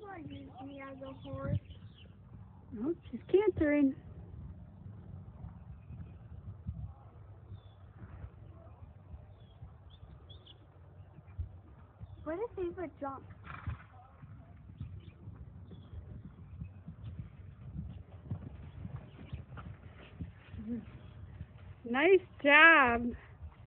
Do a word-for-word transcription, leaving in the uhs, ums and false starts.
want to use me as a horse. Oh, she's cantering. What a favorite jump. Nice job.